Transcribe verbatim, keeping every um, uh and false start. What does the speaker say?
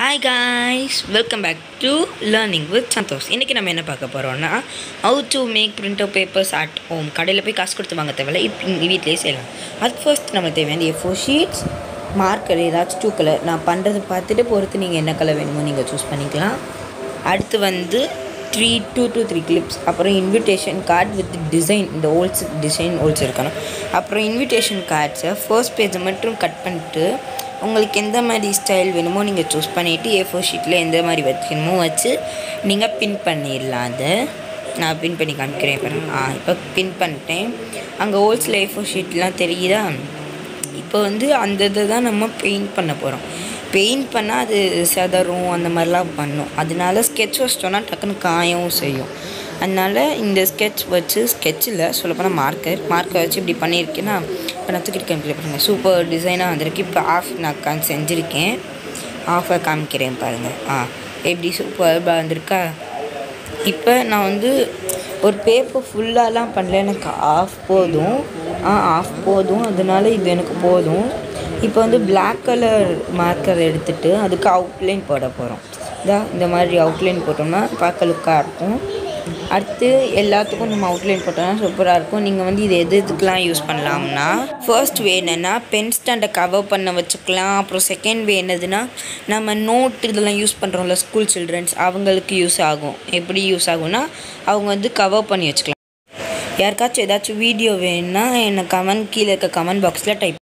Hi guys, welcome back to Learning with Santhosh. இன்னைக்கு நம்ம என்ன பார்க்க போறோம்னா how to make printer papers at home. கடையில் போய் காசு கொடுத்து வாங்க தேவையில்ல, இப்போ வீட்டிலேயே செய்யலாம். அதுக்கு ஃபர்ஸ்ட் நம்ம தேவையான ஏ ஃபோர் ஷீட்ஸ், மார்க்கர் ஏதாச்சும் டூ கலர். நான் பண்ணுறது பார்த்துட்டு பொறுத்து நீங்கள் என்ன கலர் வேணுமோ நீங்கள் சூஸ் பண்ணிக்கலாம். அடுத்து வந்து three two two three clips, அப்புறம் இன்விடேஷன் கார்டு வித் டிசைன், இந்த ஹோல்ஸ் டிசைன் ஹோல்ஸ் இருக்கணும். அப்புறம் இன்விடேஷன் கார்ட்ஸை ஃபர்ஸ்ட் பேஜை மட்டும் கட் பண்ணிட்டு உங்களுக்கு எந்த மாதிரி ஸ்டைல் வேணுமோ நீங்கள் சூஸ் பண்ணிவிட்டு ஏ ஃபோர் ஷீட்டில் எந்த மாதிரி வைக்கணுமோ வச்சு நீங்கள் பின் பண்ணிடலாம். அதை நான் பின் பண்ணி காமிக்கிறேன் பாருங்கள். ஆ இப்போ பின் பண்ணிட்டேன். அங்கே ஹோல்ஸில் ஏ ஃபோர் ஷீட்லாம் தெரியுதா? இப்போ வந்து அந்த இதை தான் நம்ம பெயிண்ட் பண்ண போகிறோம். பெயிண்ட் பண்ணால் அது செதறும், அந்த மாதிரிலாம் பண்ணும். அதனால ஸ்கெட்ச் வச்சிட்டோன்னா டக்குன்னு காயவும் செய்யும். அதனால் இந்த ஸ்கெட்ச் வச்சு ஸ்கெட்சில் சொல்லப்போனால் மார்க்கர் மார்க்கர் வச்சு இப்படி பண்ணியிருக்கேன்னா இப்போ நான் தூக்கிட்டு காமிக்கிறேன் பாருங்கள். சூப்பர் டிசைனாக வந்திருக்கு. இப்போ ஆஃப் நான் காமி செஞ்சுருக்கேன். ஆஃபை காமிக்கிறேன் பாருங்கள். ஆ எப்படி சூப்பராக வந்திருக்கா? இப்போ நான் வந்து ஒரு பேப்பர் ஃபுல்லாலாம் பண்ணல, எனக்கு ஆஃப் போதும். ஆ ஆஃப் போதும், அதனால இது எனக்கு போதும். இப்போ வந்து பிளாக் கலர் மார்க்கர் எடுத்துகிட்டு அதுக்கு அவுட்லைன் போட போகிறோம். இதான் இந்த மாதிரி அவுட்லைன் போட்டோம்னா பார்க்க லுக்காக இருக்கும். அடுத்து எல்லாத்துக்கும் நம்ம அவுட்லைன் போட்டோம்னா சூப்பராக இருக்கும். நீங்கள் வந்து இது எது எதுக்கெலாம் யூஸ் பண்ணலாம்னா, ஃபர்ஸ்ட் வே என்னென்னா பென் ஸ்டாண்டை கவர் பண்ண வச்சுக்கலாம். அப்புறம் செகண்ட் வே என்னதுன்னா நம்ம நோட் இதெல்லாம் யூஸ் பண்ணுறோம்ல ஸ்கூல் சில்ட்ரன்ஸ், அவங்களுக்கு யூஸ் ஆகும். எப்படி யூஸ் ஆகும்னா அவங்க வந்து கவர் பண்ணி வச்சுக்கலாம். யாருக்காச்சும் ஏதாச்சும் வீடியோ வேணும்னா என்னை கமெண்ட் கீழே இருக்க கமெண்ட் பாக்ஸில் டைப்